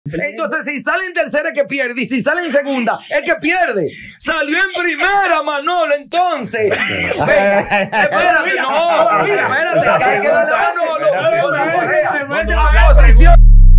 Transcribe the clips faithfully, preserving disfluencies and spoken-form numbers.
Entonces, si sale en tercera es que pierde, y si sale en segunda es que pierde. Salió en primera, Manolo, entonces. Venga, espérate, no, espérate, que hay que darle a Manolo una correa. A posición.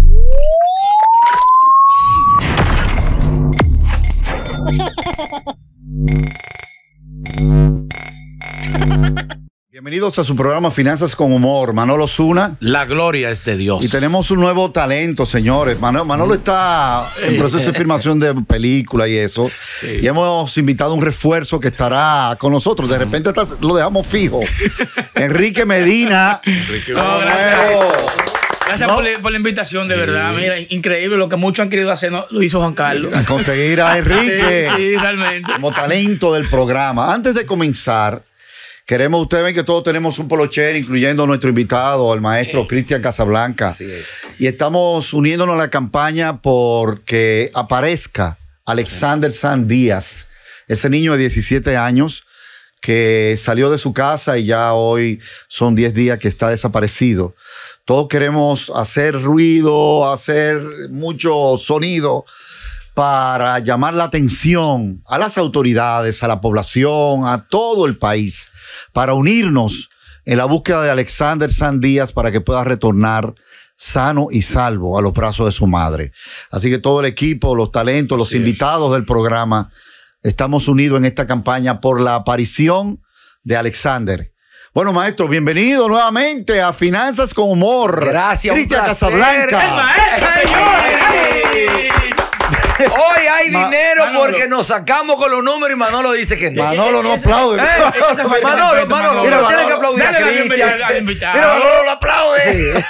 Bienvenidos a su programa Finanzas con Humor. Manolo Zuna. La gloria es de Dios. Y tenemos un nuevo talento, señores. Manolo, Manolo está en proceso de filmación de película y eso. Sí. Y hemos invitado a un refuerzo que estará con nosotros. De repente hasta lo dejamos fijo. Enrique Medina. Enrique no, gracias. Gracias no. por, la, por la invitación, de sí. verdad. Mira, increíble lo que muchos han querido hacer, ¿no? Lo hizo Juan Carlos. A conseguir a Enrique. Sí, sí, realmente. Como talento del programa. Antes de comenzar, queremos, ustedes ven que todos tenemos un polocher, incluyendo nuestro invitado, el maestro Cristian Casablanca. Así es. Y estamos uniéndonos a la campaña porque aparezca Alexander San Díaz, ese niño de diecisiete años que salió de su casa y ya hoy son diez días que está desaparecido. Todos queremos hacer ruido, hacer mucho sonido para llamar la atención a las autoridades, a la población, a todo el país, para unirnos en la búsqueda de Alexander San Díaz para que pueda retornar sano y salvo a los brazos de su madre. Así que todo el equipo, los talentos, los Así invitados es. del programa, estamos unidos en esta campaña por la aparición de Alexander. Bueno, maestro, bienvenido nuevamente a Finanzas con Humor. Gracias, Cristian Casablanca. El maestro, señores. Hoy hay Ma dinero Manolo. porque nos sacamos con los números y Manolo dice que no. Manolo no aplaude. Eh, Manolo, Manolo, Manolo, Manolo, tiene que aplaudir. Dale a Cristian. Mira, Manolo lo aplaude.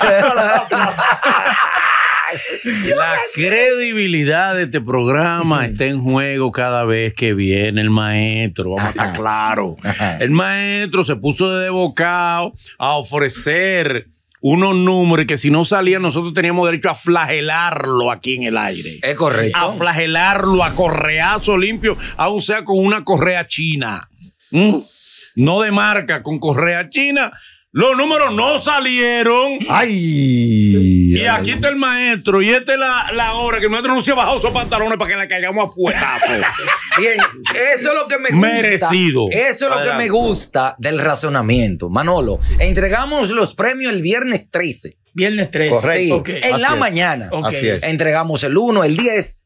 Sí. La credibilidad de este programa está en juego cada vez que viene el maestro. Vamos a estar claros. El maestro se puso de bocado a ofrecer unos números que si no salían nosotros teníamos derecho a flagelarlo aquí en el aire. Es correcto. A flagelarlo, a correazo limpio, aun sea con una correa china. ¿Mm? No de marca, con correa china. Los números no salieron. ¡Ay! Y aquí está el maestro. Y esta es la, la hora que el maestro no se ha bajado sus pantalones para que le caigamos a fuetazo. Bien, eso es lo que me gusta. Merecido. Eso es lo Adelante. que me gusta del razonamiento. Manolo, entregamos los premios el viernes trece. Viernes trece. Correcto. Sí, Okay. en Así la es. mañana. Okay. Así es. Entregamos el uno, el diez.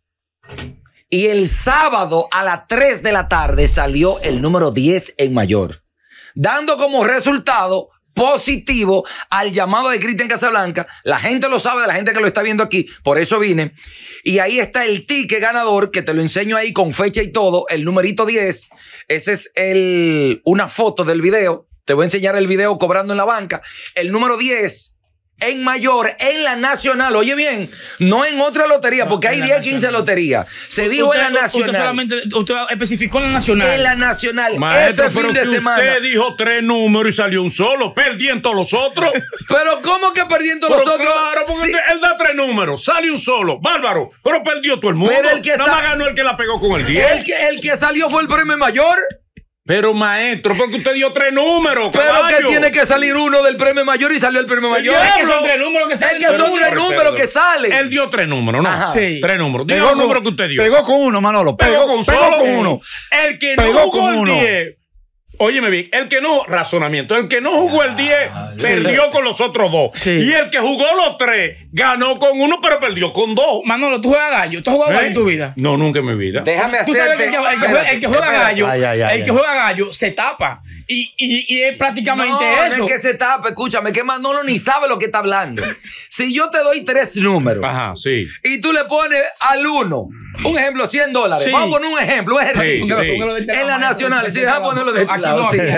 Y el sábado a las tres de la tarde salió el número diez en mayor. Dando como resultado positivo al llamado de Cristian Casablanca. La gente lo sabe, de la gente que lo está viendo aquí, por eso vine. Y ahí está el ticket ganador, que te lo enseño ahí con fecha y todo, el numerito diez. Ese es el, una foto del video. Te voy a enseñar el video cobrando en la banca. El número diez en mayor, en la nacional. Oye bien, no en otra lotería, porque no, hay diez, quince loterías. Se dijo usted, en la nacional. Usted solamente usted especificó en la nacional. En la nacional. Maestro, ese fin de que semana. Usted dijo tres números y salió un solo. Perdí en todos los otros. Pero ¿cómo que perdí en todos los otros? Claro, porque sí. él da tres números, sale un solo. Bárbaro. Pero perdió todo el mundo. Pero el que Nada más ganó el que la pegó con el diez. El que, el que salió fue el premio mayor. Pero maestro, porque usted dio tres números. Pero caballo. que tiene que salir uno del premio mayor y salió el premio mayor. Es que son tres números que salen. Es que son tres números que salen. Él dio tres números, ¿no? Sí. Tres números. Diga Diga un número que usted dio. Pegó con uno, Manolo. Pegó, Pegó, con, pegó solo con uno. El que pegó no jugó con el uno. diez. Óyeme bien, el que no, razonamiento, el que no jugó el diez perdió sí. con los otros dos. Sí. Y el que jugó los tres ganó con uno, pero perdió con dos. Manolo, ¿tú juegas gallo? ¿Tú has jugado ¿Eh? gallo en tu vida? No, nunca en mi vida. Déjame Tú sabes hacerte. que el que, el que juega, el que juega gallo, ay, ay, ay, el que ay. juega gallo se tapa. Y, y, y es prácticamente no, eso. No es que se tapa, escúchame, que Manolo ni sabe lo que está hablando. Si yo te doy tres números. Ajá, sí. Y tú le pones al uno, un ejemplo, cien dólares. Sí. Vamos a poner un ejemplo, un ejercicio. Sí, sí. En la nacional, sí, déjame ponerlo de este lado. Sí.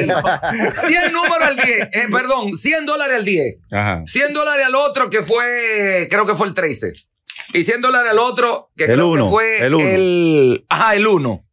cien números al diez, eh, perdón, cien dólares al diez. Ajá. cien dólares al otro que fue, creo que fue el trece. Y cien dólares al otro que el creo uno, que fue el uno. el, ajá, el uno.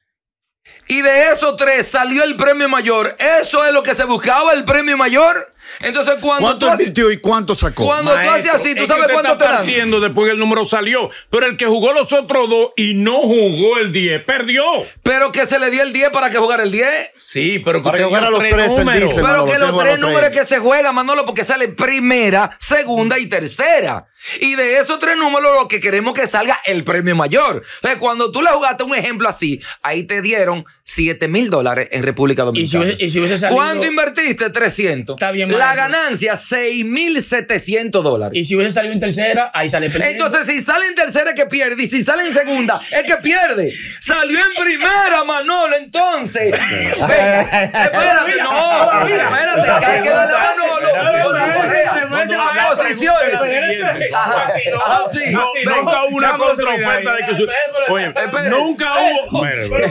Y de esos tres salió el premio mayor. Eso es lo que se buscaba, el premio mayor. Entonces, cuando ¿Cuánto tú haces- advirtió y cuánto sacó? Cuando tú haces así, ¿tú es sabes que cuánto usted te está dan? partiendo después que el número salió. Pero el que jugó los otros dos y no jugó el diez, perdió. Pero que se le dio el diez para que jugara el diez. Sí, pero que Para que usted jugara dio los tres, él números. dice, Pero Manolo, que tengo los tres los números tres. que se juegan, Manolo, porque sale primera, segunda y tercera. Y de esos tres números, lo que queremos que salga el premio mayor. Entonces, cuando tú le jugaste un ejemplo así, ahí te dieron siete mil dólares en República Y si, Dominicana. hubiese, y si hubiese salido. ¿Cuánto invertiste? trescientos. Está bien, La maestro. ganancia, seis mil setecientos dólares. Y si hubiese salido en tercera, ahí sale perdiendo. Entonces, si sale en tercera es que pierde, y si sale en segunda es que pierde. Salió en primera, Manolo, entonces. Venga, espérate, no, espérate, que hay que darle a Manolo. A posiciones. Ajá, ajá, sí. No, Venga. nunca hubo una contraoferta de que su... Oye, Espere. nunca hubo...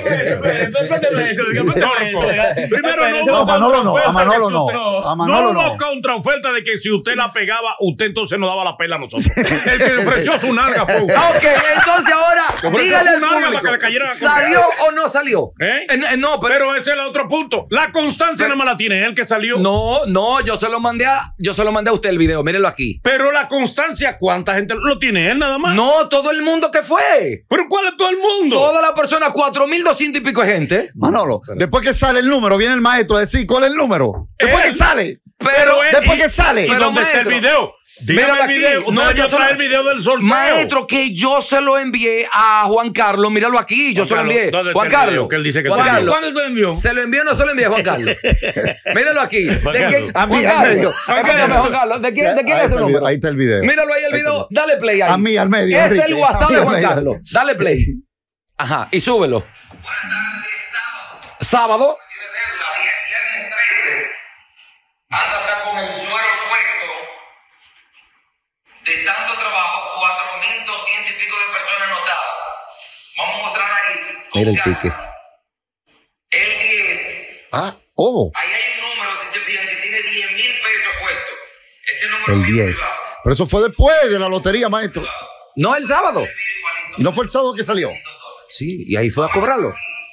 Primero no No, hubo a Manolo no, a contraoferta Manolo de que no. si usted- A Manolo no hubo no. contraoferta de que si usted la pegaba, usted entonces no daba la pela a nosotros. El que le ofreció su narga fue usted. Ok, entonces ahora ofreció dígale al su narga público, para que le cayera la ¿salió o no salió? ¿Eh? Eh, eh, no, pero, Pero ese es el otro punto. La constancia nada más la tiene él que salió. no, no, yo se lo mandé a, yo se lo mandé a usted el video, mírenlo aquí. Pero la constancia, ¿cuánta gente lo tiene él nada más? No, todo el mundo que fue. ¿Pero cuál es todo el mundo? Toda la persona, cuatro mil doscientos y pico de gente. Manolo, después que sale el número, viene el maestro a decir cuál es el número. Después Eh, que sale. Pero, él- después y- que sale. ¿Y Pero, dónde está el maestro, video? Dígame míralo el aquí. video. No, No, yo yo solo- trae el video del sorteo. maestro, que yo se lo envié a Juan Carlos, míralo aquí, yo Juan se lo Carlos, envié. ¿dónde Juan está el video? Carlos. Que él dice que Juan te envió. Carlos. ¿Cuándo te lo envió? Se lo envió o no se lo envié, Juan Carlos. Míralo aquí. ¿De Juan quién? Carlos. A mí, Juan al medio. Carlos. Espérame, Juan Carlos. ¿De quién, de quién Ahí es está el el número? video, ahí está el video. Míralo ahí el Ahí video. está. Dale play ahí. A mí, al medio, Es Enrique. el WhatsApp A mí, de al Juan medio. Carlos. Dale play. Ajá, y súbelo. Sábado. Viernes trece, anda atrás con el suero puesto de tanto trabajo, cuatro mil doscientas y pico de personas anotadas. Vamos a mostrar ahí. con Mira el calma. pique. El diez, Ah, oh, ahí hay un número, si se fijan, que tiene diez mil pesos puestos. Ese número el viene diez. privado. Pero eso fue después de la lotería, maestro. No, el sábado. Viene igualito. Y no fue el sábado que salió. Sí, y ahí fue a cobrarlo.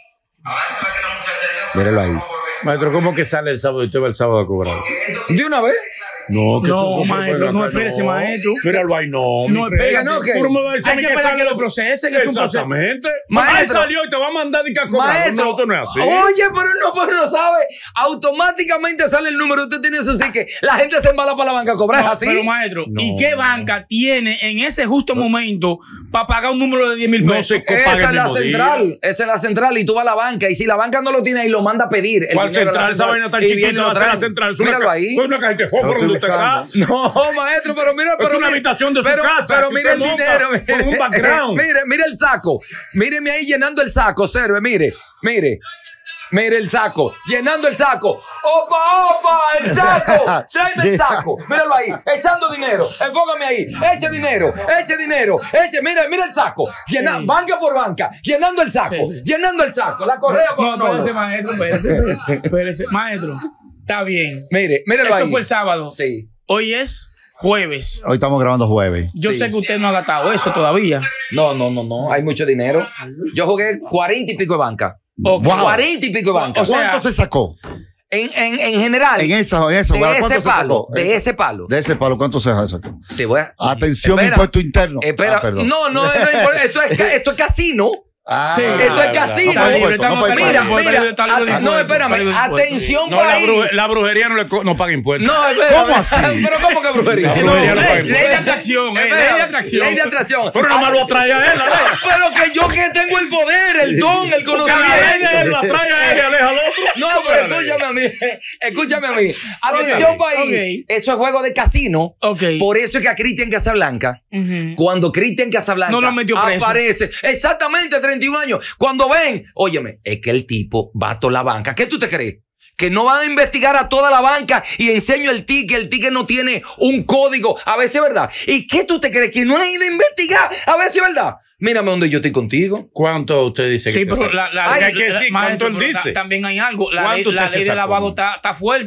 Avanza que la muchacha ya- Míralo ahí. Maestro, ¿cómo que sale el sábado y usted va el sábado a cobrar? ¿De una vez? No, que No, eso- maestro, no, espérese, maestro. Míralo ahí, no. No, mi espérate. primo. no, que- Puro me va a decir a Hay mí que que esperar sale- que lo procesen, que es un proceso. Exactamente. Maestro. Ahí salió y te va a mandar y que a cobrar. Maestro, No, eso no es así. oye, pero no, pero no sabe. Automáticamente sale el número. Usted tiene su que la gente se embala para la banca a cobrar. No, ¿Es así? pero maestro, No. ¿y qué banca tiene en ese justo momento para pagar un número de diez mil No pesos? se paga Esa el es la mismo día. central. Esa es la central. Y tú vas a la banca. Y si la banca no lo tiene ahí, lo manda a pedir. El ¿Cuál dinero a la central? Esa vaina tan y viene y chiquita lo va a ser la traen. central. Es una Míralo ca- ahí. Es una cajita de fósforo Lo donde estoy usted está. buscando. No, maestro, pero mira, pero una mira- habitación de su pero, casa Pero que mire el usted monta dinero, con mire, un background. mire, mire el saco. Míreme ahí llenando el saco, Cerve, mire, mire. Mire el saco, llenando el saco. ¡Opa, opa! ¡El saco! ¡Tráeme el saco! Míralo ahí, echando dinero. Enfócame ahí. Eche dinero, eche dinero. Eche, mira, mira el saco. Llena, Sí. banca por banca. Llenando el saco, Sí. llenando el saco. La correa por No, Manolo. espérese, maestro, espérese. Espérese. Maestro, está bien. Mire, míralo Eso ahí. fue el sábado. Sí. Hoy es jueves. Hoy estamos grabando jueves. Yo Sí. sé que usted no ha gastado eso todavía. No, no, no, no. Hay mucho dinero. Yo jugué cuarenta y pico de banca. Ok. Wow. Cuarenta y pico de banca. O sea, ¿Cuánto se sacó? En, en, en general. En esa, en esa de jugada, ese ¿cuánto se palo. sacó? De Ese- ese palo. De ese palo, ¿cuánto se sacó? Te voy a. Atención, Espera. impuesto interno. Espera. Ah, perdón. no, no, no, no, esto es, ca- esto es casino. Ah, Sí. Esto es casino. Está libre, está- No no paga está Mira, impuesto. libre, mira. está libre de ate- No, impuestos, está libre espérame. de impuestos. Atención, No, la, país. bruje- la brujería no, le co- no paga impuestos. No, espérame. ¿Cómo así? Pero ¿cómo que brujería? La No, brujería no paga Ley, ley de atracción, eh, Espérame. ley de atracción. Ley de atracción. Pero nada más lo atrae a él, la ley. Pero que yo que tengo el poder, el don, el Porque la ley de él lo conocimiento. atrae a él y aleja al otro. No, pero escúchame a mí. Escúchame a mí. Atención, país. Ok. Eso es juego de casino. Ok. Por eso es que a Cristian Casablanca, Ujú. cuando Cristian Casablanca No lo metió preso. aparece, exactamente treinta y un años, cuando ven, óyeme, es que el tipo va a toda la banca. ¿Qué tú te crees? Que no van a investigar a toda la banca y enseño el ticket, el ticket no tiene un código, a ver si es verdad. ¿Y qué tú te crees? Que no han ido a investigar, a ver si es verdad. Mírame donde yo estoy contigo. ¿Cuánto usted dice Sí, que pero te la, la, Ay, la- hay que la- decir, maestro, ¿cuánto él pero ta- dice? También hay algo. La ley, ¿Cuánto la usted ley se de sacó? lavado está, está fuerte.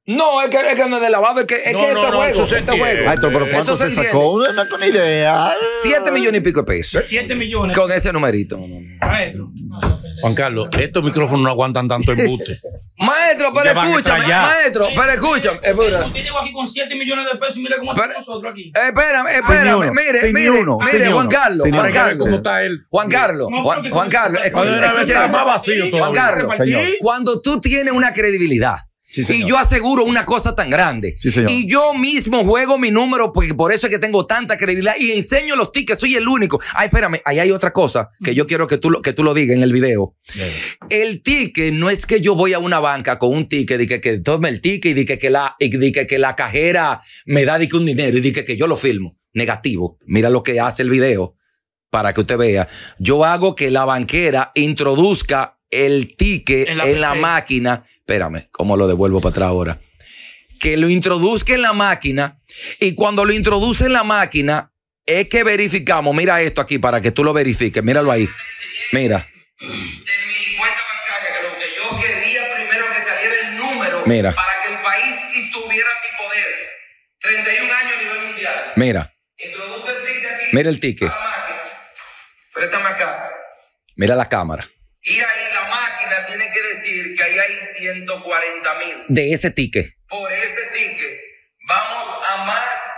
No, es que, es que no es de lavado, es que, es No, que no, este no, juego, eso se este entiende. juego. Maestro, pero ¿cuánto Eso se se sacó? No tengo ni idea. Siete millones y pico de pesos. siete millones. Con ese numerito. Maestro. Juan Carlos, estos micrófonos no aguantan tanto embuste. Maestro, pero Te van a escúchame, extrañar. maestro, pero escúchame. Espera, Usted llegó aquí con siete millones de pesos y mira cómo Pero- estamos nosotros aquí. espérame, Sin ni espérame. uno, Mire, sin ni mire, uno, mire, sin ni Juan uno. Carlos, Sin ni Juan uno. Carlos. ¿Cómo está él? Juan Carlos, No, Juan, porque Juan tú- Carlos, Cuando escúchame, debe estar escúchame. más vacío Juan todavía. Carlos, Señor. cuando tú tienes una credibilidad Sí, y señor. yo aseguro una cosa tan grande Sí, señor. y yo mismo juego mi número porque por eso es que tengo tanta credibilidad y enseño los tickets, soy el único. Ay, espérame, ahí hay otra cosa que yo quiero que tú, lo- que tú lo digas en el video. El ticket no es que yo voy a una banca con un ticket y que, que tome el ticket y di que, que, la, y di que, que la cajera me da di que un dinero y di que, que yo lo filmo. Negativo. Mira lo que hace el video para que usted vea. Yo hago que la banquera introduzca el ticket En en la la, P C. máquina. Espérame, ¿cómo lo devuelvo para atrás ahora? Que lo introduzca en la máquina y cuando lo introduce en la máquina es que verificamos. Mira esto aquí para que tú lo verifiques. Míralo ahí. Mira, De mi cuenta bancaria, que lo que yo quería primero que saliera el número Mira. para que el país tuviera mi poder. treinta y un años a nivel mundial. mira, Introduce el ticket aquí. Mira el ticket. A la máquina. Préstame acá. mira la cámara Y ahí la máquina tiene que decir que ahí hay ciento cuarenta mil. de ese ticket. Por ese ticket vamos a más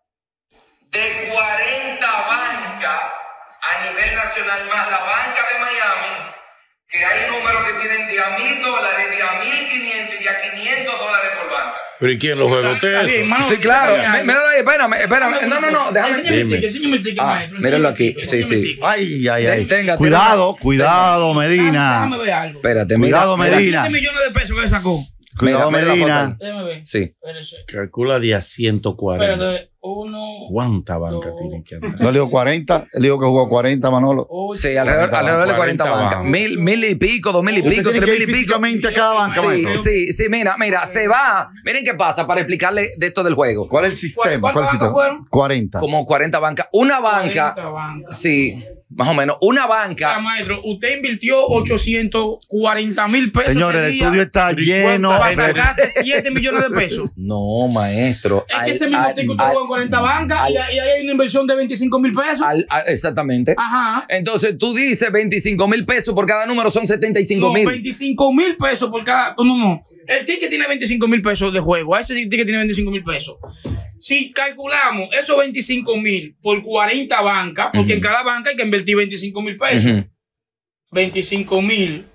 de cuarenta bancas a nivel nacional, más la banca de Miami, que hay números que tienen de a mil dólares, de a mil quinientos y de a quinientos dólares por banca. ¿Pero y quién lo juega Está usted? bien, eso? mano, Sí, claro. está bien. Míralo ahí, espérame, espérame. No, no, no, déjame. Enséñame el Dime. ticket, enséñame el ticket, Ah, maestro. míralo enséñame el aquí. ticket, Sí, enséñame el sí. ticket. Ay, ay, ay. Tenga, Cuidado, tenga. cuidado, Medina. Déjame ver algo. Espérate, Cuidado, mira, mira. Medina. siete millones de pesos que le sacó. Cuidado, Mira, mira la Medina. foto Déjame ver. Sí. Espérese. Calcula de a ciento cuarenta. Espérate. Uno. ¿Cuánta banca dos, tiene que andar? No le digo cuarenta, él dijo que jugó cuarenta, Manolo. ocho, Sí, alrededor, cuarenta alrededor de cuarenta bancas. bancas. Mil, mil y pico, dos mil y Usted pico, tiene tres que mil ir y pico. físicamente a cada banca, Sí, maestro. sí, sí, mira, mira, se va. Miren qué pasa para explicarle de esto del juego. ¿Cuál es el sistema? ¿Cuál es el ¿Cuántas sistema? bancas fueron? cuarenta. Como cuarenta bancas. Una banca, cuarenta bancas. sí, más o menos. Una Ah, banca. maestro, usted invirtió ochocientos cuarenta mil pesos. Señores, ese el día estudio está lleno para de... sacarse siete millones de pesos. No, maestro. Es Al- que ese mismo al- ticket usted al- jugó en cuarenta bancas al- y ahí hay una inversión de veinticinco mil pesos. al- al- exactamente. Ajá. Entonces tú dices veinticinco mil pesos por cada número, son setenta y cinco No, mil. veinticinco mil pesos por cada. No, no. El ticket tiene veinticinco mil pesos de juego. Ese ticket tiene veinticinco mil pesos. Si calculamos esos veinticinco mil por cuarenta bancas, porque Ujú. en cada banca hay que invertir veinticinco mil pesos. Ujú. veinticinco mil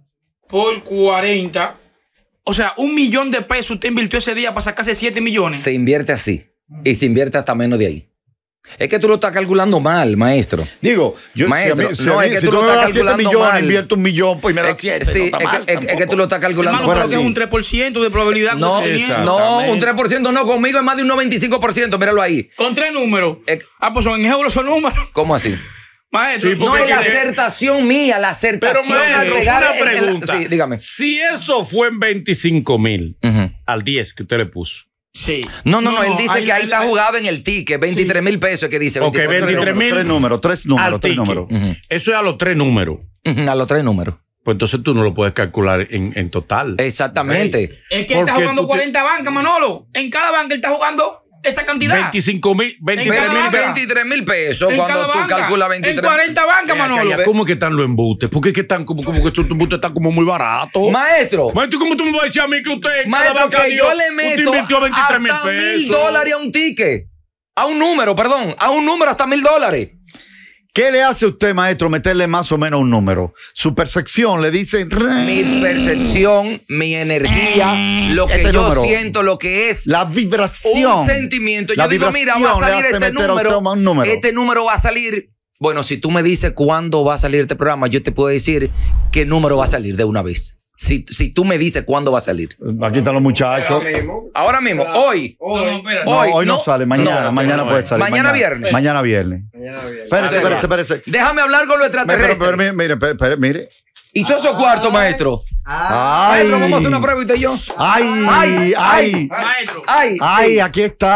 por cuarenta. O sea, un millón de pesos usted invirtió ese día para sacarse siete millones. Se invierte así. Y se invierte hasta menos de ahí. Es que tú lo estás calculando mal, maestro. Digo, yo, Maestro, si, a mí- si, no, a mí- es que si tú tú lo me estás das siete calculando millones, mal. invierto un millón, pues me da Es- siete. sí, no está es, mal que, es- es que tampoco. tú lo estás calculando Hermano, fuera creo que así. es un tres por ciento de probabilidad. No, que usted tiene. no, un tres por ciento no, conmigo es más de un noventa y cinco por ciento, míralo ahí. Con tres números. Eh, Ah, pues son en euros son números. ¿Cómo así? Maestro, Sí, No porque es la que- acertación mía, la Pero, acertación al maestro, pegar una en- en la- pregunta. sí, dígame. Si eso fue en veinticinco mil Ujú. al diez que usted le puso. sí. No, no, no, él dice ahí- que ahí ahí- está jugado en el ticket, veintitrés mil pesos que dice. Ok, veinticuatro veintitrés mil. Tres números, tres números, al tres ticket. números. Ujú. Eso es a los tres números. Ujú, a los tres números. Pues entonces tú no lo puedes calcular en, en total. Exactamente. Es que él está Porque jugando tú te- cuarenta bancas, Manolo. En cada banca él está jugando esa cantidad. veinticinco mil, veintitrés cada mil. banca. veintitrés mil pesos En cuando cada tú banca. calculas veintitrés. En cuarenta bancas, Manolo. ¿Cómo que están los embustes? Porque es que están como, como que estos embustes están como muy baratos. Maestro, Maestro, ¿cómo tú me vas a decir a mí que usted en cada maestro, banca que dio- yo le usted meto invirtió veintitrés mil hasta mil pesos? dólares a un ticket. A un número, perdón. A un número hasta mil dólares. ¿Qué le hace a usted, maestro, meterle más o menos un número? Su percepción le dice... Mi percepción, mi energía, lo que Este yo número. siento, lo que es La vibración. un sentimiento. La Yo digo, mira, va a vibración le salir hace este meter a usted número, un número. Este número va a salir. Bueno, si tú me dices cuándo va a salir este programa, yo te puedo decir qué número va a salir de una vez. Si, si tú me dices cuándo va a salir. Aquí están los muchachos. Ahora mismo, hoy. No, no, espérate. No, Hoy, hoy no, no, sale, mañana, no, mañana no, puede no. salir. Mañana viernes. Mañana viernes. Espérese, espérese, espérese. Déjame hablar con lo Pero, extraterrestre. pero, mire, mire, espere, espere, mire. Y todos esos cuartos, maestro. Ay, Maestro, vamos a hacer una prueba usted y yo. ay, Ay, ay, Maestro. Ay, ay, sí. aquí está.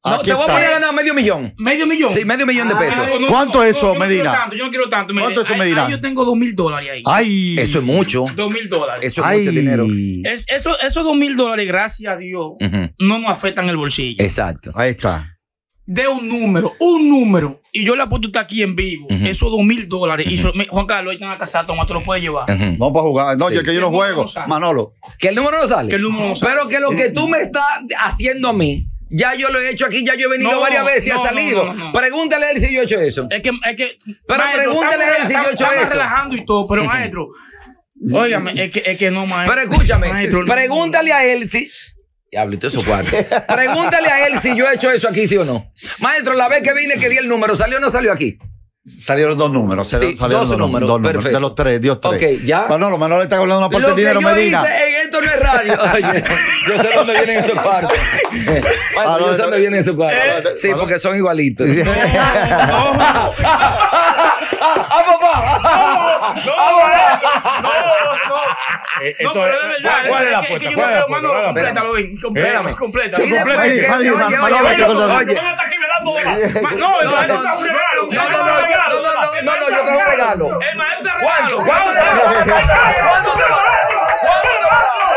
No, Aquí te voy a está. poner a ganar medio millón. ¿Medio millón? Sí, medio millón de pesos. Ah, no, ¿Cuánto no, es eso, yo no quiero Medina? tanto, yo no quiero tanto. ¿Cuánto es eso, Ahí- Medina? ahí yo tengo dos mil dólares ahí. Ay. Eso es mucho. Dos mil dólares. Eso es Ay. mucho dinero. Es, eso, esos dos mil dólares, gracias a Dios, Ujú. no nos afectan el bolsillo. Exacto. Ahí está. De un número, un número, y yo le apuesto a usted aquí en vivo, Ujú. esos dos mil dólares, y so- me- Juan Carlos, ahí están a casar, toma, te lo puedes llevar. Ujú. Vamos para jugar. No, Sí. yo que yo no Que el número juego. no sale. Manolo. Que el número no sale. Que el número no sale. Pero que lo que tú me estás haciendo a mí, ya yo lo he hecho aquí, ya yo he venido No, varias veces y no, ha salido. no, no, no. Pregúntale a él si yo he hecho eso. Es que, es que. Pero pregúntale a él si yo he hecho estamos eso. relajando y todo, pero maestro, óigame, es que, es que no, maestro. Pero escúchame, Maestro, no. pregúntale a él si. Diablito, eso cuarto. Pregúntale a él si yo he hecho eso aquí, sí o no. Maestro, la vez que vine que di el número, ¿salió o no salió aquí? Salieron dos números. Sí, salieron dos números, perfecto. De los tres, Dios tres. Ok, ya. Manolo, Manolo está hablando una parte Lo del que dinero, yo Medina. hice en esto no es radio. Oye, yo sé dónde vienen esos cuartos. Maestro, Ah, no, yo sé no, dónde vienen esos cuartos. eh, Sí, no. porque son igualitos. No, no, ¡Ah, papá! Eh, no, esto pero es- de verdad. ¿Cuál es la que- que apuesta? yo ¿Cuál es la no apuesta? mano, ¿Cuál es la completa, apuesta? lo ven. Completa, Espérame. completa. Y después Medina, que- Medina, oye, Manolo, oye, vete con oye, la- oye. No, está aquí velando de más. Ma- No, el No, maestro no, está un regalo. no, no, no, no, no, no, no, no, yo te lo regalo. El maestro te ¿Cuánto? regalo. ¿Cuánto te regalo? ¿Cuánto te regalo?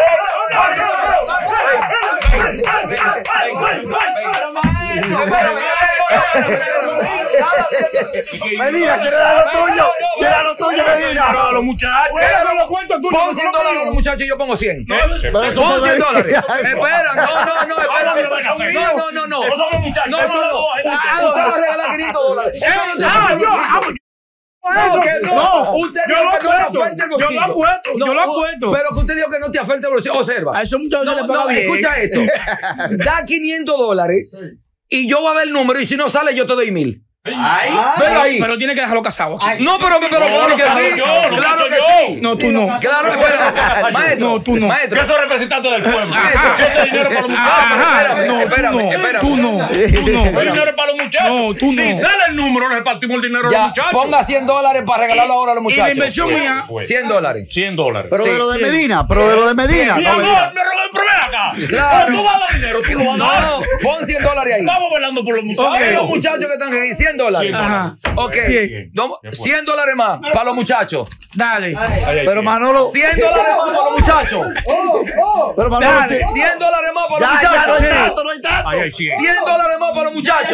Medina, quiere dar lo tuyo. Quiere dar lo tuyo, Medina. A los muchachos. Bueno, lo cuento tú. Pon cien dólares, muchachos, y yo pongo cien. Pero eso Pon fue cien dólares. Ay, Espera, no, no, no, espera. No, no, no, no. Esos son los muchachos. No, Esos no, son no. los- Ah, usted va a regalar quinientos dólares. Ah, yo, ah, pues, No, que no. No, Usted yo dijo lo que no le apuesto, afecta el yo lo bolsillo. apuesto, yo lo No, apuesto. Pero que usted dijo que no te afecta el bolsillo. Observa. a esos muchachos No, le paga no, bien. escucha esto. Da quinientos dólares y yo voy a ver el número y si no sale yo te doy mil. Ven ahí. Pero tiene que dejarlo casado. No, pero, pero claro que sí. yo, lo Claro he que hecho sí. No, tú no. Claro, pero, maestro, No, tú no. maestro. Yo soy representante del pueblo. Ajá. Yo ese dinero para los Ajá, muchachos. espérame, no, espérame, tú no, espérame. tú no, tú no. El dinero es para los muchachos. No, tú no. Si sale el número, le repartimos el dinero a los Ya, muchachos. ponga cien dólares para regalarlo ahora a los Y la muchachos. inversión mía. cien dólares. cien dólares. Pero Sí. de lo de Medina, pero de lo de Medina. Mi no, amor, Medina. me robé el problema acá. Claro. No, tú vas a dar dinero, tú lo vas a dar. No, pon cien dólares ahí. Estamos velando por los muchachos. Ok, los muchachos que están aquí, cien dólares. cien Ajá. dólares. Ok, Cien. no, cien dólares más para los muchachos. Dale. Ahí hay Pero cien. Manolo. cien dólares más para los muchachos. Pero Manolo. Dale. sí. cien dólares más para los Ya, ya, no hay muchachos. tanto, no hay tanto. Ahí hay cien. cien dólares más para los muchachos.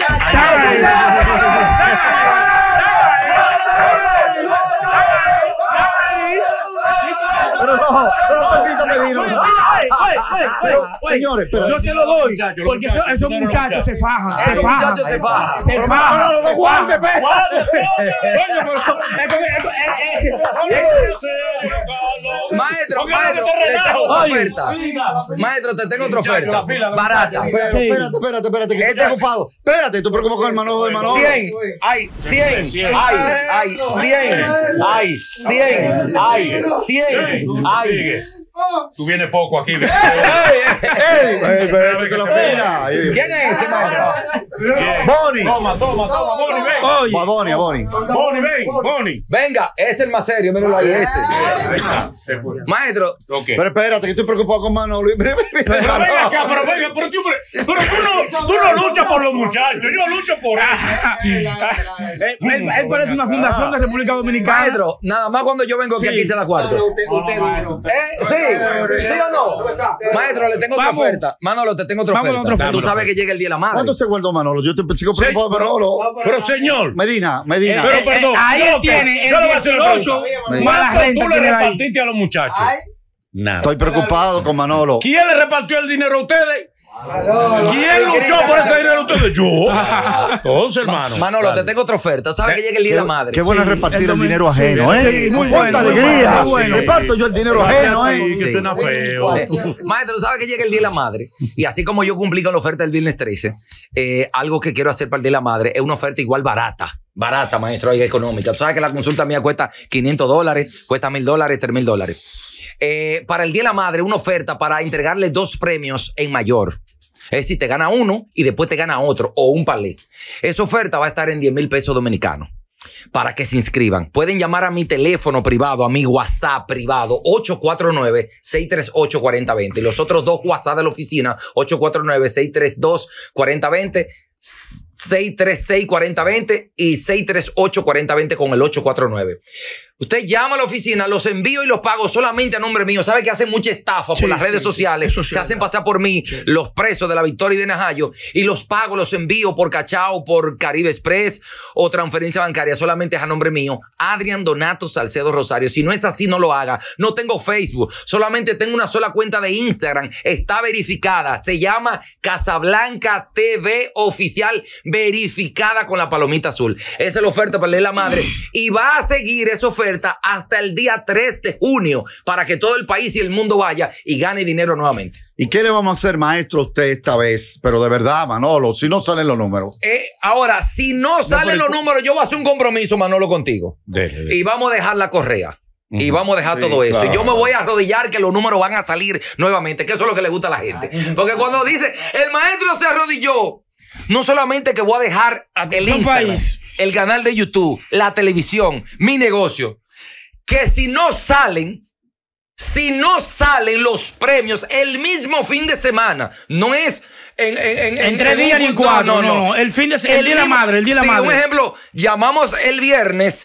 Pero no, pero permítame, Medina. Pero, señores, pero. Yo se lo doy. Muchachos, los Porque esos, muchachos, esos dinero, muchachos se muchachos. fajan. Se Esos fajan. muchachos se fajan. Se Pero fajan. Manolo, no guarde, pe. Maestro, Porque no maestro, te te regalo. tengo otra Oye. oferta. Maestro, te tengo otra oferta. la fila, la Barata. Pero, espérate, espérate, espérate, que Este- estoy ocupado. Espérate, tú preocupas con el Manolo de Manolo. cien, hay cien, cien. hay, hay cien, hay cien, hay cien, hay. Sigue. Tú vienes poco aquí. ¿ves? Ey, espérate que la fina. ¿Quién es ese maestro? Bien. Bonnie. Toma, toma, toma, Bonnie, ven. Oye. A Bonnie, a Bonnie. Bonnie, ven, Bonnie. Venga, es el más serio, mírenlo ahí, ese. Ahí está, se fue. Maestro, Ok. Pero espérate, que estoy preocupado con Manolo. Mira, mira, mira, Pero venga Manolo. acá, pero venga, pero tú, pero tú no, tú no luchas por los muchachos, yo lucho por él. Él, él- él parece una fundación de República Dominicana. maestro, nada más cuando yo vengo aquí, aquí se la cuarto. ¿Eh? ¿Sí? ¿Sí o no? Maestro, le tengo otra Vamos. oferta. Manolo, te tengo otra Vamos a oferta. otra Tú oferta. sabes que llega el día de la madre. ¿Cuánto se guardó Manolo? Yo te sigo Sí, preocupado de Manolo. Pero señor, Medina, Medina. pero perdón. ahí yo él lo que- tiene el yo le voy a hacer una dieciocho pregunta. más la ¿Cuánto renta tú le tiene ahí? repartiste a los muchachos? Nada. Estoy preocupado con Manolo. ¿Quién le repartió el dinero a ustedes? ¿Quién luchó por ese dinero a ustedes? Yo. Entonces, hermano. Manolo, Dale. te tengo otra oferta. ¿Sabes que llega el día de la madre? Qué bueno es repartir el dinero ajeno, sí, ¿eh? sí, muy ¡Cuánta bueno, alegría! muy bueno. Reparto yo el dinero ajeno, ¿eh? Sí, que Sí. suena feo. Eh, Maestro, ¿sabes que llega el Día de la Madre? Y así como yo cumplí con la oferta del viernes trece, eh, algo que quiero hacer para el Día de la Madre es una oferta igual barata. Barata, maestro, y económica. Tú sabes que la consulta mía cuesta quinientos dólares, cuesta mil dólares, tres mil dólares. Eh, para el Día de la Madre, una oferta para entregarle dos premios en mayor. Es decir, te gana uno y después te gana otro o un palé. Esa oferta va a estar en diez mil pesos dominicanos. para que se inscriban. Pueden llamar a mi teléfono privado, a mi WhatsApp privado, ocho cuatro nueve, seis tres ocho, cuatro cero dos cero. Y los otros dos WhatsApp de la oficina, ocho cuatro nueve, seis tres dos, cuatro cero dos cero, seis tres seis, cuatro cero dos cero y seis tres ocho, cuatro cero dos cero con el ocho cuatro nueve. Usted llama a la oficina, los envío y los pago solamente a nombre mío. ¿Sabe que hacen mucha estafa Sí, por las sí, redes sociales? eso Se sí, hacen verdad. pasar por mí, Sí. los presos de la Victoria y de Najayo, y los pago, los envío por Cachao, por Caribe Express o transferencia bancaria. Solamente es a nombre mío, Adrián Donato Salcedo Rosario. Si no es así, no lo haga. No tengo Facebook, solamente tengo una sola cuenta de Instagram. Está verificada. Se llama Casablanca T V Oficial, verificada con la palomita azul. Esa es la oferta para leer la madre. Y va a seguir esa oferta hasta el día tres de junio para que todo el país y el mundo vaya y gane dinero nuevamente. ¿Y qué le vamos a hacer, maestro, a usted esta vez? Pero de verdad, Manolo, si no salen los números. Eh, ahora, si no salen pero- los números, yo voy a hacer un compromiso, Manolo, contigo. Dele, dele. Y vamos a dejar la correa. Y Ujú. vamos a dejar Sí, todo eso. claro. Y yo me voy a arrodillar que los números van a salir nuevamente, que eso es lo que le gusta a la gente. Porque cuando dice, el maestro se arrodilló, no solamente que voy a dejar el Atención, Instagram, país. el canal de YouTube, la televisión, mi negocio, que si no salen, si no salen los premios el mismo fin de semana, no es en, en, en, En en- tres en días un- ni en cuatro. No, no. El fin de se- el día de la mismo- madre, el día de la sí, madre. un ejemplo, llamamos el viernes,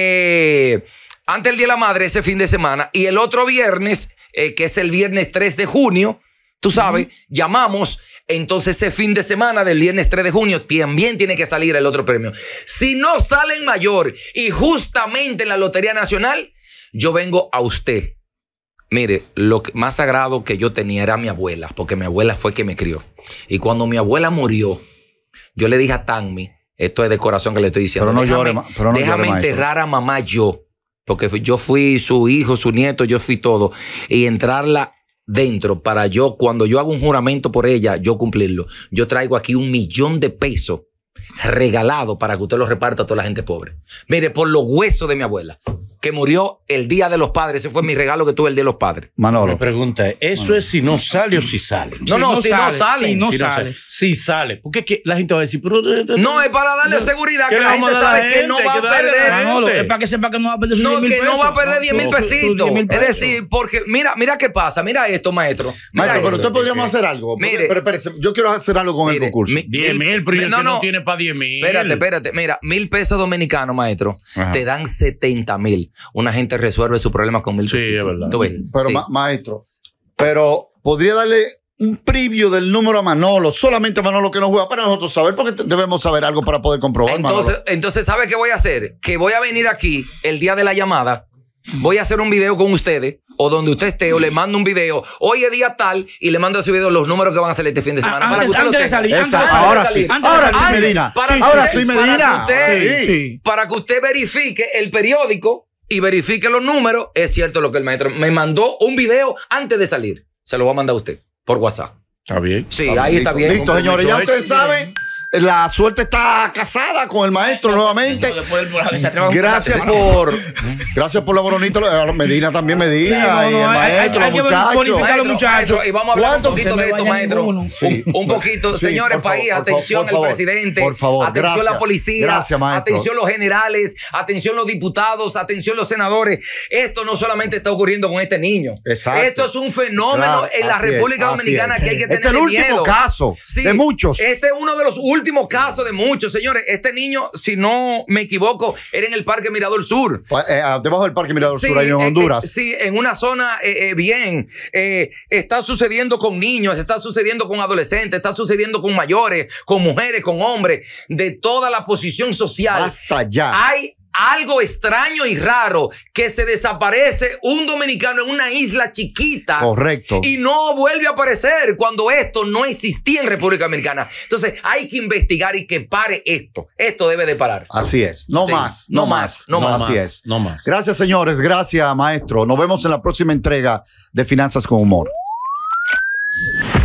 eh, antes del día de la madre, ese fin de semana, y el otro viernes, eh, que es el viernes tres de junio, tú sabes, llamamos. Entonces ese fin de semana del viernes tres de junio también tiene que salir el otro premio. Si no sale en mayor y justamente en la Lotería Nacional, yo vengo a usted. Mire, lo que- más sagrado que yo tenía era mi abuela, porque mi abuela fue que me crió. Y cuando mi abuela murió, yo le dije a Tanmi, esto es de corazón que le estoy diciendo, Pero no déjame, llore, ma- pero no déjame llore, maestro. enterrar a mamá yo, porque fui- yo fui su hijo, su nieto, yo fui todo, y entrarla dentro para yo, cuando yo hago un juramento por ella, yo cumplirlo. Yo traigo aquí un millón de pesos regalado para que usted lo reparta a toda la gente pobre. Mire, por los huesos de mi abuela, que murió el Día de los Padres. Ese fue mi regalo que tuve el Día de los Padres. Mi Manolo. pregunta es, ¿eso es si no sale o si sale? No, no, si no sale. Si no Si no sale. sale. Si sale. Porque es que la gente va a decir, pero... No, es para darle seguridad, ¿Qué que le la vamos gente a dar a sabe la que gente? no va Hay a que darle a la perder. gente. Manolo, es para que sepa que no va a perder sus No, diez mil que pesos. no va a perder diez mil Sus- sus pesitos. diez mil Es pesos. decir, porque mira, mira qué pasa. Mira esto, maestro. Mira Maestro, esto. pero usted podríamos hacer algo. Mire. pero espérese, yo quiero hacer algo con Mire, el concurso. mi- diez mil, pero el no, que no no. tiene para diez mil. Espérate, espérate. Mira, mil pesos dominicanos, maestro, Ajá. te dan setenta mil. Una gente resuelve su problema con mil Sí, pesitos. es verdad. ¿Tú ves? Pero, Sí. ma- maestro, pero podría darle un preview del número a Manolo, solamente a Manolo que no juega, para nosotros saber, porque te- debemos saber algo para poder comprobar, Entonces, Manolo. entonces, ¿sabe qué voy a hacer? Que voy a venir aquí el día de la llamada, voy a hacer un video con ustedes, o donde usted esté, o le mando un video, hoy es día tal, y le mando ese video los números que van a salir este fin de semana. Ah, para que antes- usted lo antes de tenga. salir, antes de Exacto. salir. Ahora sí, Antes de ahora sí, salir. Medina. Para que Ahora usted- sí, para Medina. que usted- Sí, sí. Para que usted verifique el periódico y verifique los números, es cierto lo que el maestro me mandó un video antes de salir. Se lo voy a mandar a usted por WhatsApp. Está bien. Sí, ahí está bien. Listo, señores, ya Compromiso ustedes saben, la suerte está casada con el maestro nuevamente. Después del- que se atreva a un Gracias combate, por, gracias por la bonita, Medina también Medina, Sí, no, y no, el hay- hay- maestro, hay los que muchachos. bonificar a los muchachos. Y vamos a hablar un ¿Cuánto? poquito No se de me esto, vaya maestro. ninguno. Sí. Un, un poquito, Sí, señores, por favor, país, por favor, atención por al favor. presidente, Por favor, atención gracias. la policía, Gracias, maestro. atención los generales, atención los diputados, atención los senadores. Esto no solamente está ocurriendo con este niño. Exacto. Esto es un fenómeno Claro, en la así es, República así Dominicana es. que hay que Este es tener el último miedo. caso Sí, de muchos. Este es uno de los últimos casos de muchos, señores. Este niño, si no me equivoco, era en el Parque Mirador Sur. Eh, eh, debajo del Parque Mirador Sí, Sur, ahí en eh, Honduras. eh, sí, en una zona eh, eh, bien. Eh, está sucediendo con niños, está sucediendo con adolescentes, está sucediendo con mayores, con mujeres, con hombres, de toda la posición social. Hasta ya. Hay algo extraño y raro que se desaparece un dominicano en una isla chiquita. Correcto. Y no vuelve a aparecer cuando esto no existía en República Dominicana. Entonces hay que investigar y que pare esto. Esto debe de parar. Así es. No Sí, más. no más, no más. Así es. No más. Gracias, señores. Gracias, maestro. Nos vemos en la próxima entrega de Finanzas con Humor.